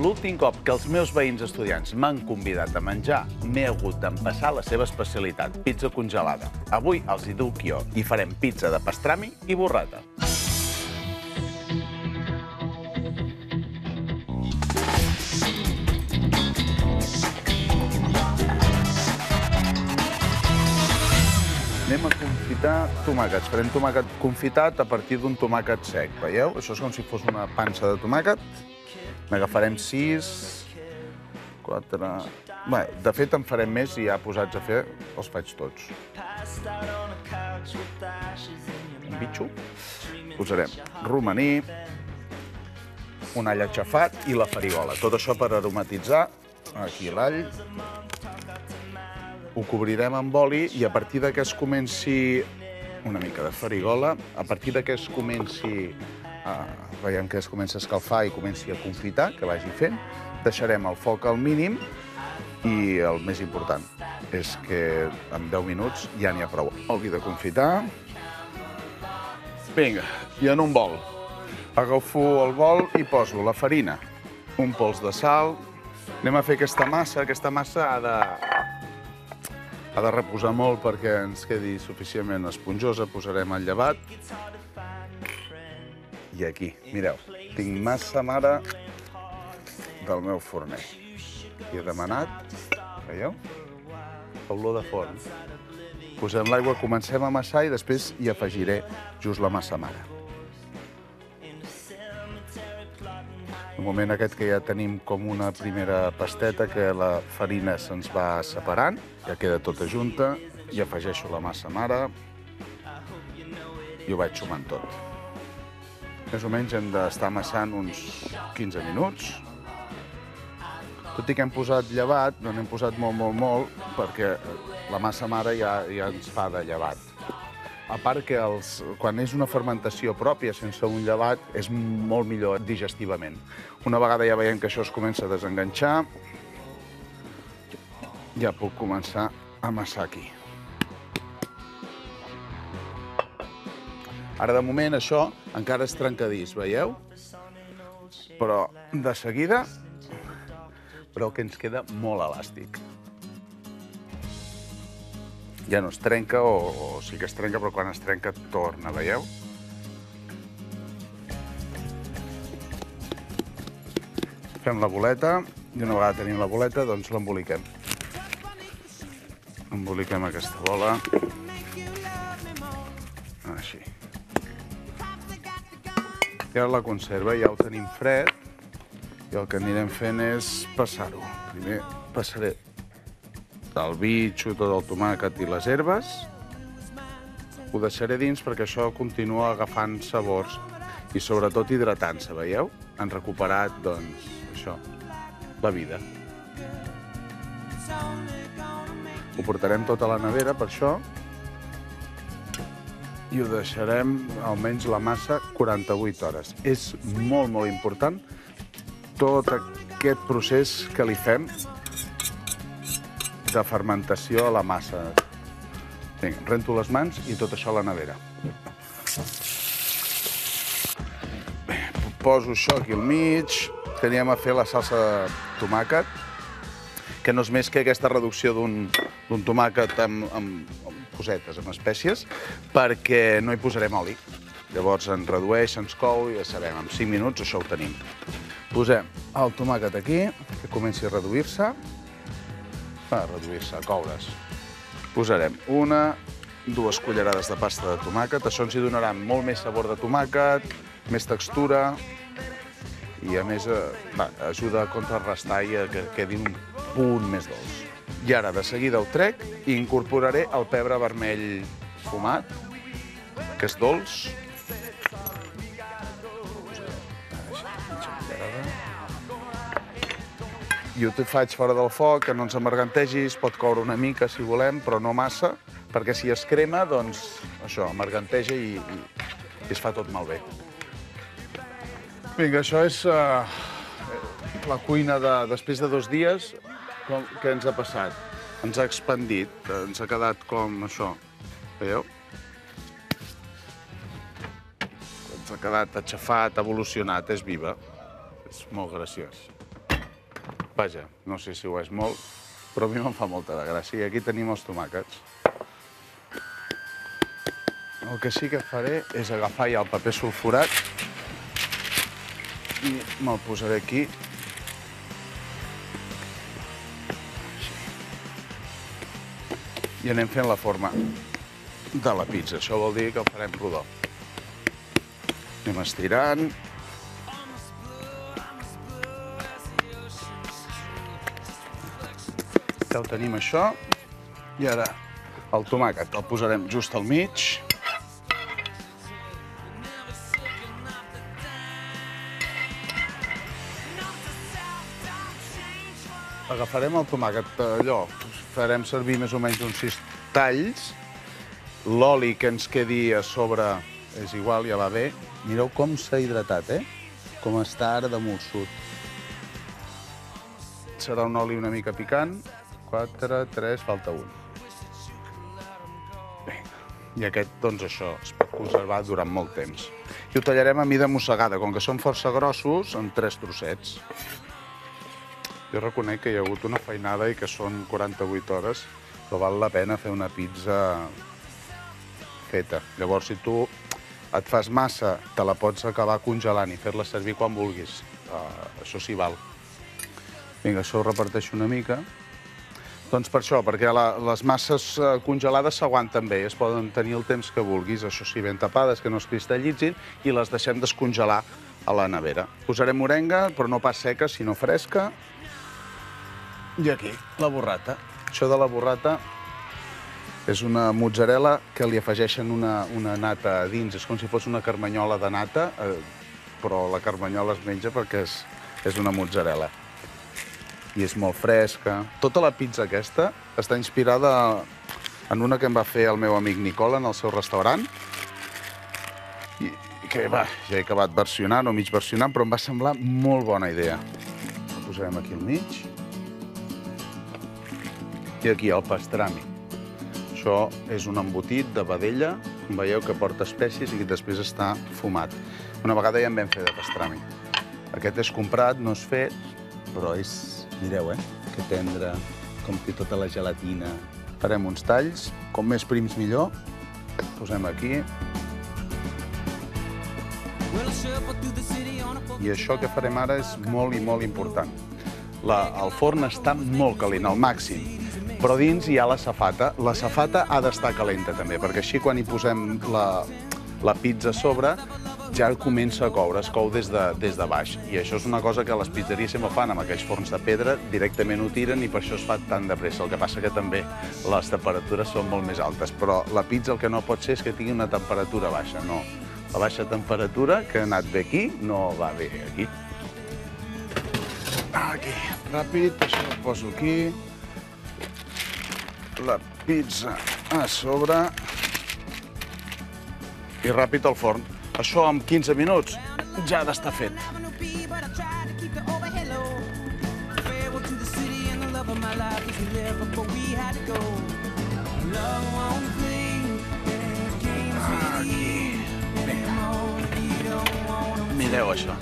L'últim cop que els meus veïns estudiants m'han convidat a menjar, m'he hagut d'empassar la seva especialitat, pizza congelada. Avui els hi duc jo i farem pizza de pastrami i burrata. Anem a confitar tomàquets. Farem tomàquet confitat a partir d'un tomàquet sec, veieu? Això és com si fos una pansa de tomàquet. N'agafarem 6, 4... Bé, de fet en farem més i ja posats a fer els faig tots. Un bitxo. Posarem romaní, un all aixafat i la farigola. Tot això per aromatitzar. Aquí l'all. Ho cobrirem amb oli i a partir que es comenci una mica de farigola, a partir que es comenci, veiem que es comença a escalfar i comenci a confitar, que vagi fent, deixarem el foc al mínim i el més important és que en 10 minuts ja n'hi ha prou. Oli de confitar. Vinga, i en un bol. Agafo el bol i poso la farina, un pols de sal. Anem a fer aquesta massa ha de reposar molt perquè ens quedi suficientment esponjosa. Posarem el llevat. I aquí, mireu, tinc massa mare del meu forner. I he demanat, veieu? Olor de forn. Posem l'aigua, comencem a amassar i després hi afegiré just la massa mare. El moment aquest que ja tenim com una primera pasteta, que la farina se'ns va separant, ja queda tota junta, i afegeixo la massa mare i ho vaig sumant tot. Més o menys hem d'estar amassant uns 15 minuts. Tot i que hem posat llevat, no n'hem posat molt, perquè la massa mare ja ens fa de llevat. A part que quan és una fermentació pròpia, sense un llevat, és molt millor digestivament. Una vegada ja veiem que això es comença a desenganxar, ja puc començar a amassar aquí. Ara, de moment, això encara és trencadís, veieu? Però, de seguida, veureu que ens queda molt elàstic. Ja no es trenca, o sí que es trenca, però quan es trenca torna, veieu? Fem la boleta, i una vegada tenim la boleta, doncs l'emboliquem. Emboliquem aquesta bola. Així. I ara la conserva, ja ho tenim fred, i el que anirem fent és passar-ho. Primer passaré el bitxo, tot el tomàquet i les herbes. Ho deixaré dins perquè això continua agafant sabors i sobretot hidratant-se, veieu? Han recuperat, doncs, això, la vida. Ho portarem tot a la nevera, per això, i ho deixarem almenys la massa 48 hores. És molt important tot aquest procés que li fem de fermentació a la massa. Vinga, rento les mans i tot això a la nevera. Bé, poso això aquí al mig, que anem a fer la salsa de tomàquet, que no és més que aquesta reducció d'un tomàquet amb cosetes, amb espècies, perquè no hi posarem oli. Llavors ens redueix, ens cou i ja sabem, en 5 minuts això ho tenim. Posem el tomàquet aquí, que comenci a reduir-se, a coure's. Posarem 2 cullerades de pasta de tomàquet. Això ens hi donarà molt més sabor de tomàquet, més textura i, a més, ajuda a contrarrestar i a que quedi un punt més dolç. I ara, de seguida, ho trec i incorporaré el pebre vermell fumat, que és dolç. I ho faig fora del foc, que no ens amargantegi, es pot coure una mica si volem, però no massa, perquè si es crema, doncs, això, amarganteja i es fa tot malbé. Vinga, això és la cuina després de 2 dies. Què ens ha passat? Ens ha expandit, ens ha quedat com això, veieu? Ens ha quedat aixafat, evolucionat, és viva. És molt graciós. Vaja, no sé si ho és molt, però a mi me'n fa molta de gràcia. I aquí tenim els tomàquets. El que sí que faré és agafar ja el paper sulfurat i me'l posaré aquí. I anem fent la forma de la pizza. Això vol dir que el farem rodó. Anem estirant. Ja ho tenim, això. I ara el tomàquet el posarem just al mig. Agafarem el tomàquet allò, farem servir més o menys uns 6 talls. L'oli que ens quedi a sobre és igual, ja va bé. Mireu com s'ha hidratat, Com està ara de molsut. Serà un oli una mica picant. 4, 3, falta un. I aquest, doncs això, es pot conservar durant molt temps. I ho tallarem a mida mossegada, com que són força grossos, en 3 trossets. Jo reconec que hi ha hagut una feinada i que són 48 hores, però val la pena fer una pizza feta. Llavors, si tu et fas massa, te la pots acabar congelant i fer-la servir quan vulguis. Això sí val. Vinga, això ho reparteixo una mica. Doncs per això, perquè les masses congelades s'aguanten bé, es poden tenir el temps que vulguis, això sí, ben tapades, que no es cristal·litzin, i les deixem descongelar a la nevera. Posarem morenga, però no pas seca, sinó fresca. I aquí, la burrata. Això de la burrata és una mozzarella que li afegeixen una nata a dins. És com si fos una carmanyola de nata, però la carmanyola es menja perquè és una mozzarella. I és molt fresca. Tota la pizza aquesta està inspirada en una que em va fer el meu amic Nicola en el seu restaurant. I que, va, ja he acabat versionant o mig versionant, però em va semblar molt bona idea. La posarem aquí al mig. I aquí el pastrami. Això és un embotit de vedella, com veieu, que porta espècies i que després està fumat. Una vegada ja en vam fer de pastrami. Aquest és comprat, no és fet, però és... Mireu, que tendre, com té tota la gelatina. Farem uns talls, com més prims millor. Posem aquí. I això que farem ara és molt i molt important. El forn està molt calent, al màxim, però dins hi ha la safata. La safata ha d'estar calenta també, perquè així quan hi posem la pizza a sobre ja comença a coure, es cou des de baix. I això és una cosa que les pizzeries sempre fan amb aquells forns de pedra, directament ho tiren i per això es fa tan de pressa. El que passa que també les temperatures són molt més altes, però la pizza el que no pot ser és que tingui una temperatura baixa, no. La baixa temperatura, que ha anat bé aquí, no va bé aquí. Aquí, ràpid, això ho poso aquí. La pizza a sobre. I ràpid al forn. Això en 15 minuts ja ha d'estar fet. Mireu això.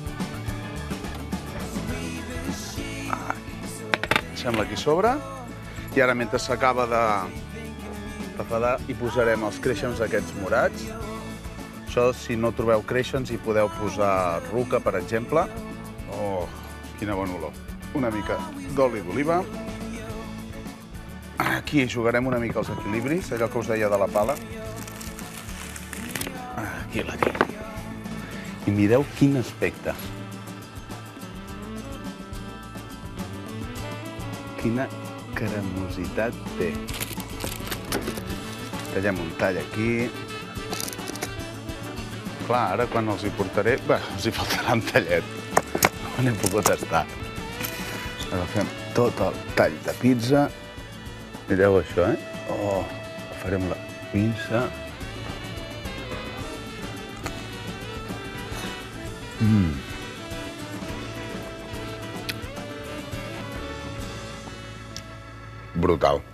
Deixem-la aquí sobre. I ara, mentre s'acaba de fedar, hi posarem els creixens aquests morats. Això, si no trobeu creixens, hi podeu posar ruca, per exemple. Oh, quina bona olor. Una mica d'oli d'oliva. Aquí jugarem una mica els equilibris, allò que us deia de la pala. Aquí la tinc. I mireu quin aspecte. Quina cremositat té. Tallem un tall aquí. Clar, ara quan els hi portaré... Bé, els hi faltarà un tallet. No n'he pogut estar. Agafem tot el tall de pizza. Mireu això, Oh, farem la pinça. Brutal.